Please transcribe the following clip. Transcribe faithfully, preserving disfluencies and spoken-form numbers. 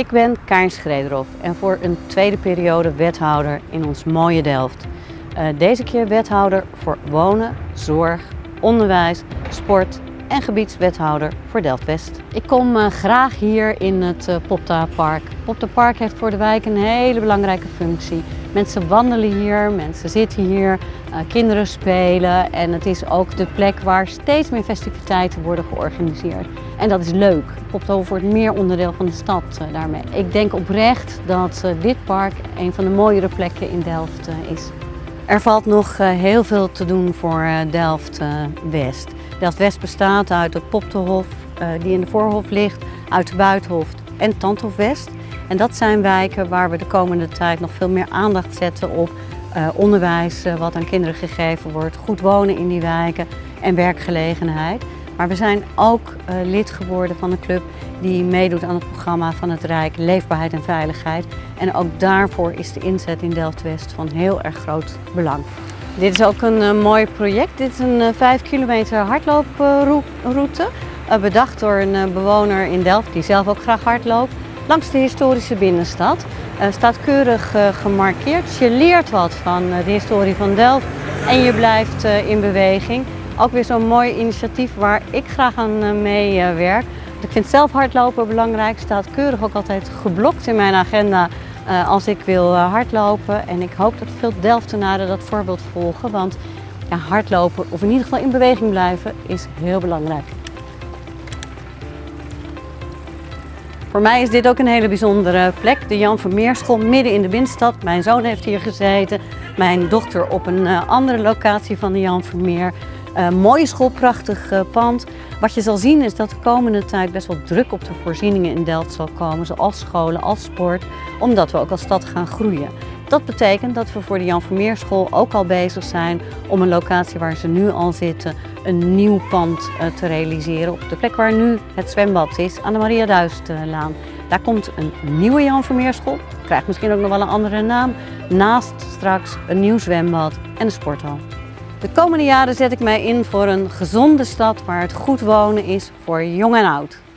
Ik ben Karin Schrederhoff en voor een tweede periode wethouder in ons mooie Delft. Uh, deze keer wethouder voor wonen, zorg, onderwijs, sport en gebiedswethouder voor Delft-West. Ik kom uh, graag hier in het uh, Popta Park. Popta Park heeft voor de wijk een hele belangrijke functie. Mensen wandelen hier, mensen zitten hier, uh, kinderen spelen en het is ook de plek waar steeds meer festiviteiten worden georganiseerd. En dat is leuk. Popta wordt meer onderdeel van de stad uh, daarmee. Ik denk oprecht dat uh, dit park een van de mooiere plekken in Delft uh, is. Er valt nog uh, heel veel te doen voor uh, Delft-West. Uh, Delft-West bestaat uit het Poptehof, uh, die in de Voorhof ligt, uit de Buitenhof en Tandhof West. En dat zijn wijken waar we de komende tijd nog veel meer aandacht zetten op uh, onderwijs, uh, wat aan kinderen gegeven wordt, goed wonen in die wijken en werkgelegenheid. Maar we zijn ook uh, lid geworden van een club die meedoet aan het programma van het Rijk Leefbaarheid en Veiligheid. En ook daarvoor is de inzet in Delft-West van heel erg groot belang. Dit is ook een uh, mooi project. Dit is een uh, vijf kilometer hardlooproute. Uh, bedacht door een uh, bewoner in Delft die zelf ook graag hardloopt. Langs de historische binnenstad. Uh, staat keurig uh, gemarkeerd. Dus je leert wat van uh, de historie van Delft en je blijft uh, in beweging. Ook weer zo'n mooi initiatief waar ik graag aan uh, mee uh, werk. Ik vind zelf hardlopen belangrijk. Staat keurig ook altijd geblokt in mijn agenda uh, als ik wil uh, hardlopen. En ik hoop dat veel Delftenaren dat voorbeeld volgen. Want ja, hardlopen, of in ieder geval in beweging blijven, is heel belangrijk. Voor mij is dit ook een hele bijzondere plek. De Jan Vermeerschool midden in de binnenstad. Mijn zoon heeft hier gezeten. Mijn dochter op een uh, andere locatie van de Jan Vermeer. Uh, mooie school, prachtig uh, pand. Wat je zal zien is dat de komende tijd best wel druk op de voorzieningen in Delft zal komen. Zoals scholen, als sport. Omdat we ook als stad gaan groeien. Dat betekent dat we voor de Jan Vermeerschool ook al bezig zijn om een locatie waar ze nu al zitten een nieuw pand uh, te realiseren. Op de plek waar nu het zwembad is, aan de Maria Duistlaan. Daar komt een nieuwe Jan Vermeerschool. Krijgt misschien ook nog wel een andere naam. Naast straks een nieuw zwembad en een sporthal. De komende jaren zet ik mij in voor een gezonde stad waar het goed wonen is voor jong en oud.